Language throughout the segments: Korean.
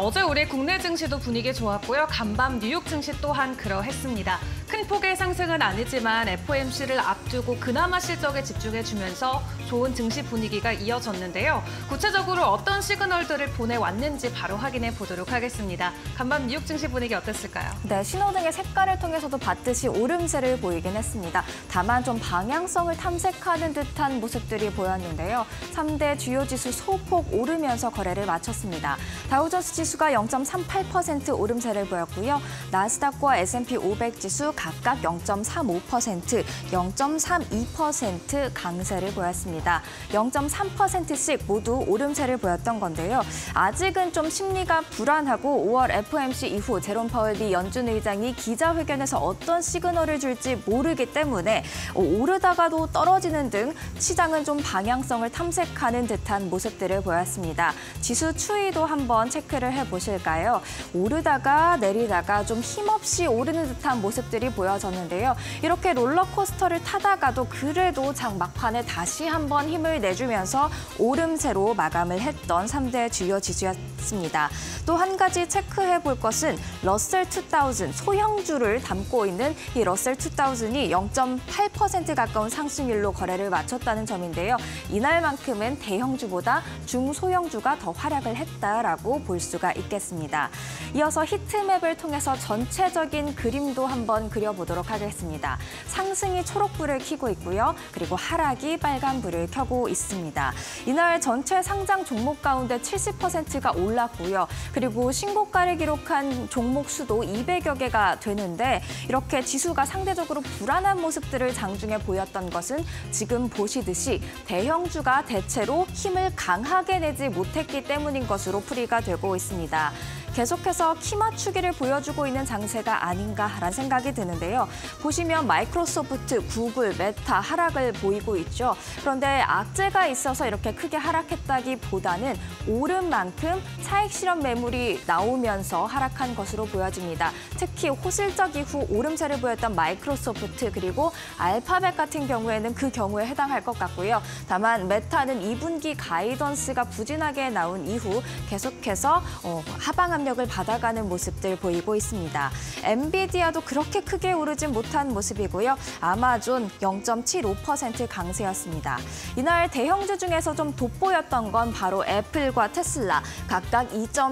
어제 우리 국내 증시도 분위기 좋았고요. 간밤 뉴욕 증시 또한 그러했습니다. 큰 폭의 상승은 아니지만 FOMC를 앞두고 그나마 실적에 집중해주면서 좋은 증시 분위기가 이어졌는데요. 구체적으로 어떤 시그널들을 보내왔는지 바로 확인해 보도록 하겠습니다. 간밤 뉴욕 증시 분위기 어땠을까요? 네, 신호등의 색깔을 통해서도 봤듯이 오름세를 보이긴 했습니다. 다만 좀 방향성을 탐색하는 듯한 모습들이 보였는데요. 3대 주요 지수 소폭 오르면서 거래를 마쳤습니다. 다우존스 지수가 0.38% 오름세를 보였고요. 나스닥과 S&P 500 지수 각각 0.35%, 0.32% 강세를 보였습니다. 0.3%씩 모두 오름세를 보였던 건데요. 아직은 좀 심리가 불안하고 5월 FOMC 이후 제롬 파월 미 연준 의장이 기자회견에서 어떤 시그널을 줄지 모르기 때문에 오르다가도 떨어지는 등 시장은 좀 방향성을 탐색하는 듯한 모습들을 보였습니다. 지수 추이도 한번 체크를 해보실까요? 오르다가 내리다가 좀 힘없이 오르는 듯한 모습들이 보여졌는데요. 이렇게 롤러코스터를 타다가도 그래도 장 막판에 다시 한번 힘을 내주면서 오름세로 마감을 했던 3대 주요 지수였습니다. 또 한 가지 체크해 볼 것은 러셀 2000 소형주를 담고 있는 이 러셀 2000이 0.8% 가까운 상승률로 거래를 마쳤다는 점인데요. 이날만큼은 대형주보다 중소형주가 더 활약을 했다라고 볼 수가 있겠습니다. 이어서 히트맵을 통해서 전체적인 그림도 한번 그려보도록 하겠습니다. 상승이 초록불을 켜고 있고요. 그리고 하락이 빨간불을 켜고 있습니다. 이날 전체 상장 종목 가운데 70%가 올랐고요. 그리고 신고가를 기록한 종목 수도 200여 개가 되는데 이렇게 지수가 상대적으로 불안한 모습들을 장중에 보였던 것은 지금 보시듯이 대형주가 대체로 힘을 강하게 내지 못했기 때문인 것으로 풀이가 되고 있습니다. 계속해서 키 맞추기를 보여주고 있는 장세가 아닌가라는 생각이 드는데요. 보시면 마이크로소프트, 구글, 메타 하락을 보이고 있죠. 그런데 악재가 있어서 이렇게 크게 하락했다기보다는 오른 만큼 차익 실현 매물이 나오면서 하락한 것으로 보여집니다. 특히 호실적 이후 오름세를 보였던 마이크로소프트 그리고 알파벳 같은 경우에는 그 경우에 해당할 것 같고요. 다만 메타는 2분기 가이던스가 부진하게 나온 이후 계속해서 하방 압력을 받아가는 모습들 보이고 있습니다. 엔비디아도 그렇게 크게 오르진 못한 모습이고요. 아마존 0.75% 강세였습니다. 이날 대형주 중에서 좀 돋보였던 건 바로 애플과 테슬라 각각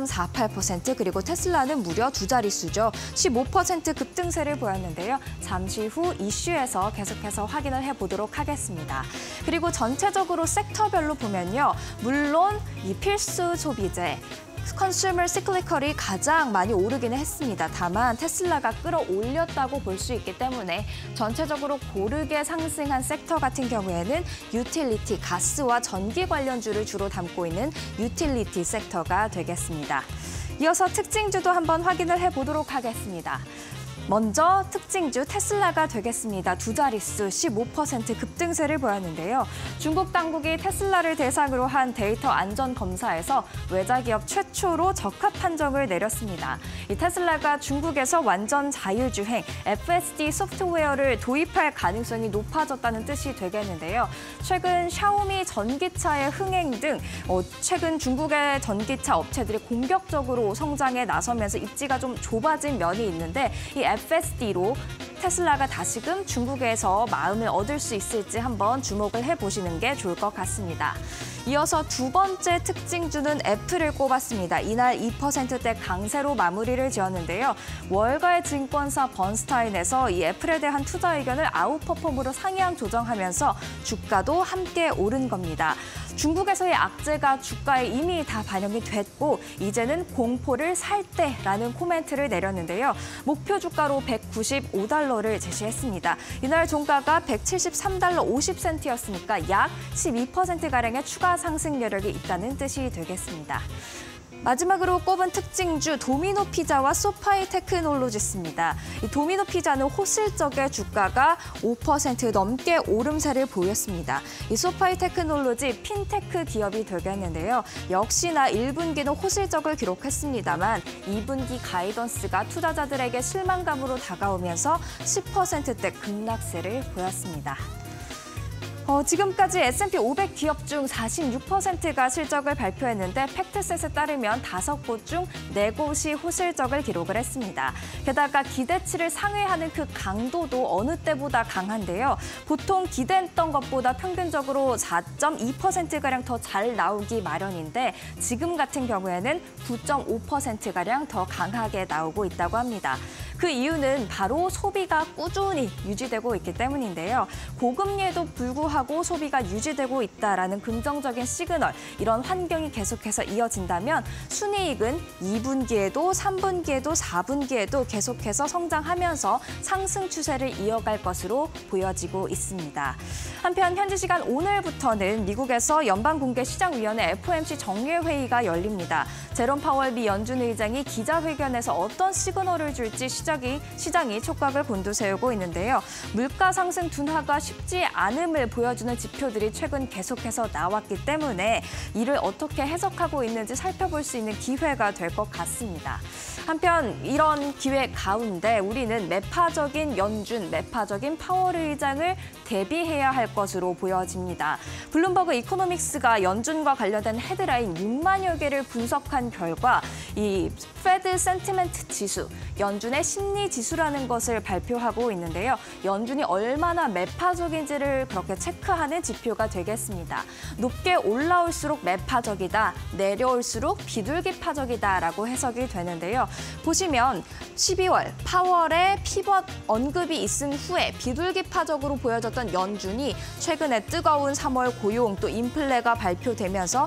2.48% 그리고 테슬라는 무려 두 자릿수죠. 15% 급등세를 보였는데요. 잠시 후 이슈에서 계속해서 확인을 해보도록 하겠습니다. 그리고 전체적으로 섹터별로 보면요. 물론 이 필수 소비재 컨슈머 시클리컬이 가장 많이 오르기는 했습니다. 다만 테슬라가 끌어올렸다고 볼 수 있기 때문에 전체적으로 고르게 상승한 섹터 같은 경우에는 유틸리티, 가스와 전기 관련주를 주로 담고 있는 유틸리티 섹터가 되겠습니다. 이어서 특징주도 한번 확인을 해보도록 하겠습니다. 먼저 특징주 테슬라가 되겠습니다. 두 자릿수 15% 급등세를 보였는데요. 중국 당국이 테슬라를 대상으로 한 데이터 안전 검사에서 외자 기업 최초로 적합 판정을 내렸습니다. 이 테슬라가 중국에서 완전 자율주행 FSD 소프트웨어를 도입할 가능성이 높아졌다는 뜻이 되겠는데요. 최근 샤오미 전기차의 흥행 등 최근 중국의 전기차 업체들이 공격적으로 성장에 나서면서 입지가 좀 좁아진 면이 있는데 이 FSD로 테슬라가 다시금 중국에서 마음을 얻을 수 있을지 한번 주목을 해보시는 게 좋을 것 같습니다. 이어서 두 번째 특징주는 애플을 꼽았습니다. 이날 2%대 강세로 마무리를 지었는데요. 월가의 증권사 번스타인에서 이 애플에 대한 투자 의견을 아웃퍼폼으로 상향 조정하면서 주가도 함께 오른 겁니다. 중국에서의 악재가 주가에 이미 다 반영이 됐고 이제는 공포를 살 때라는 코멘트를 내렸는데요. 목표 주가로 195달러를 제시했습니다. 이날 종가가 173달러 50센트였으니까 약 12%가량의 추가 상승 여력이 있다는 뜻이 되겠습니다. 마지막으로 꼽은 특징주 도미노 피자와 소파이 테크놀로지스입니다. 이 도미노 피자는 호실적의 주가가 5% 넘게 오름세를 보였습니다. 이 소파이 테크놀로지 핀테크 기업이 되겠는데요. 역시나 1분기는 호실적을 기록했습니다만 2분기 가이던스가 투자자들에게 실망감으로 다가오면서 10%대 급락세를 보였습니다. 지금까지 S&P 500 기업 중 46%가 실적을 발표했는데 팩트셋에 따르면 5곳 중 4곳이 호실적을 기록을 했습니다. 게다가 기대치를 상회하는 그 강도도 어느 때보다 강한데요. 보통 기대했던 것보다 평균적으로 4.2%가량 더 잘 나오기 마련인데 지금 같은 경우에는 9.5%가량 더 강하게 나오고 있다고 합니다. 그 이유는 바로 소비가 꾸준히 유지되고 있기 때문인데요. 고금리에도 불구하고 소비가 유지되고 있다라는 긍정적인 시그널, 이런 환경이 계속해서 이어진다면 순이익은 2분기에도 3분기에도 4분기에도 계속해서 성장하면서 상승 추세를 이어갈 것으로 보여지고 있습니다. 한편 현지 시간 오늘부터는 미국에서 연방공개시장위원회 FOMC 정례회의가 열립니다. 제롬 파월 미 연준 의장이 기자회견에서 어떤 시그널을 줄지 시장이 촉각을 곤두세우고 있는데요. 물가 상승 둔화가 쉽지 않음을 보여주는 지표들이 최근 계속해서 나왔기 때문에 이를 어떻게 해석하고 있는지 살펴볼 수 있는 기회가 될 것 같습니다. 한편 이런 기회 가운데 우리는 매파적인 연준, 매파적인 파월 의장을 대비해야 할 것으로 보여집니다. 블룸버그 이코노믹스가 연준과 관련된 헤드라인 6만여 개를 분석한 결과 이 페드 센티멘트 지수, 연준의 심리 지수라는 것을 발표하고 있는데요. 연준이 얼마나 매파적인지를 그렇게 체크하는 지표가 되겠습니다. 높게 올라올수록 매파적이다, 내려올수록 비둘기파적이다라고 해석이 되는데요. 보시면 12월 파월의 피벗 언급이 있은 후에 비둘기파적으로 보여졌던 연준이 최근에 뜨거운 3월 고용 또 인플레가 발표되면서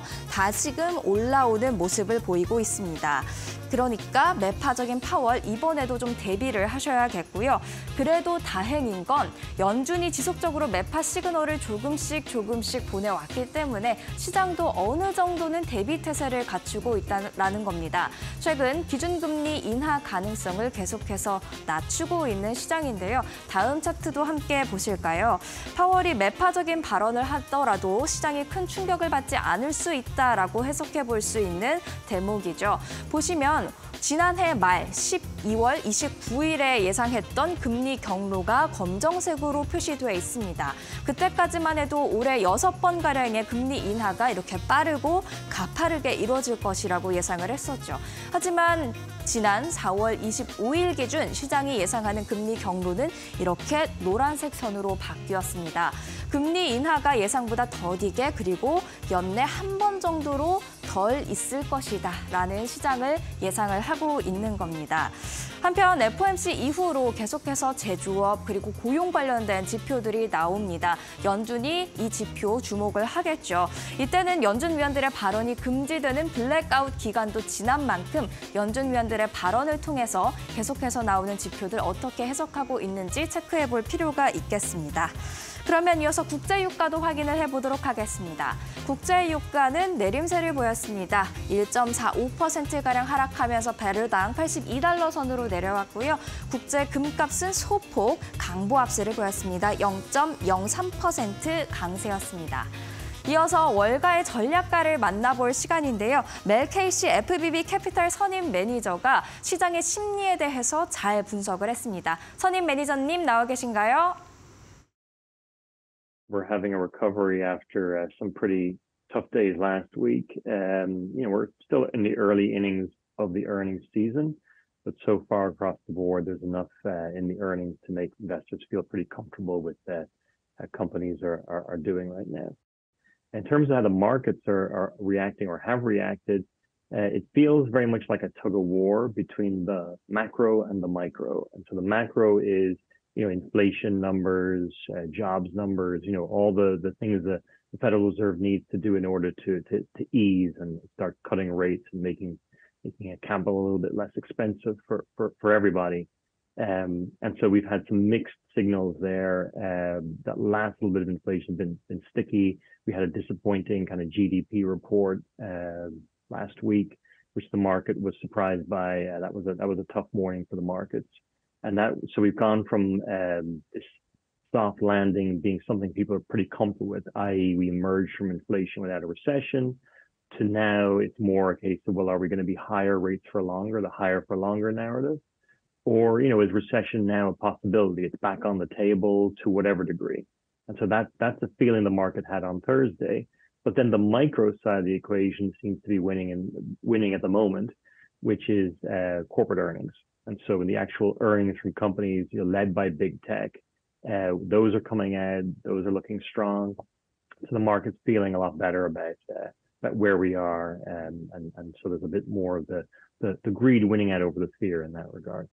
다시금 올라오는 모습을 보이고 있습니다. 그러니까 매파적인 파월 이번에도 좀 대비를 하셔야겠고요. 그래도 다행인 건 연준이 지속적으로 매파 시그널을 조금씩 보내왔기 때문에 시장도 어느 정도는 대비 태세를 갖추고 있다는 겁니다. 최근 기준금리 인하 가능성을 계속해서 낮추고 있는 시장인데요. 다음 차트도 함께 보실까요? 파월이 매파적인 발언을 하더라도 시장이 큰 충격을 받지 않을 수 있다라고 해석해 볼 수 있는 대목이죠. 보시면 지난해 말 12월 29일에 예상했던 금리 경로가 검정색으로 표시되어 있습니다. 그때까지만 해도 올해 6번가량의 금리 인하가 이렇게 빠르고 가파르게 이루어질 것이라고 예상을 했었죠. 하지만 지난 4월 25일 기준 시장이 예상하는 금리 경로는 이렇게 노란색 선으로 바뀌었습니다. 금리 인하가 예상보다 더디게 그리고 연내 한 번 정도로 덜 있을 것이다라는 시장을 예상을 하고 있는 겁니다. 한편 FOMC 이후로 계속해서 제조업 그리고 고용 관련된 지표들이 나옵니다. 연준이 이 지표 주목을 하겠죠. 이때는 연준 위원들의 발언이 금지되는 블랙아웃 기간도 지난 만큼 연준 위원들의 발언을 통해서 계속해서 나오는 지표들 어떻게 해석하고 있는지 체크해 볼 필요가 있겠습니다. 그러면 이어서 국제유가도 확인을 해보도록 하겠습니다. 국제유가는 내림세를 보였습니다. 1.45%가량 하락하면서 배럴당 82달러 선으로 내려왔고요. 국제 금값은 소폭 강보합세를 보였습니다. 0.03% 강세였습니다. 이어서 월가의 전략가를 만나볼 시간인데요. 멜 케이시 FBB 캐피탈 선임 매니저가 시장의 심리에 대해서 잘 분석을 했습니다. 선임 매니저님 나와 계신가요? We're having a recovery after some pretty tough days last week. We're still in the early innings of the earnings season, but so far across the board, there's enough in the earnings to make investors feel pretty comfortable with how companies are doing right now. In terms of how the markets are reacting or have reacted, it feels very much like a tug of war between the macro and the micro. And so the macro is inflation numbers, jobs numbers, all the things that the Federal Reserve needs to do in order to ease and start cutting rates and making capital a little bit less expensive for everybody. And so we've had some mixed signals there. That last little bit of inflation been sticky. We had a disappointing kind of GDP report last week, which the market was surprised by. That was a tough morning for the markets. And so we've gone from this soft landing being something people are pretty comfortable with, i.e. we emerged from inflation without a recession, to now it's more a case of, well, are we going to be higher rates for longer, the higher for longer narrative? Or, is recession now a possibility? It's back on the table to whatever degree. And so that's the feeling the market had on Thursday. But then the micro side of the equation seems to be winning at the moment, which is corporate earnings. And so in the actual earnings from companies, led by big tech, those are coming out, those are looking strong. So the market's feeling a lot better about where we are, and so there's a bit more of the greed winning out over the fear in that regard.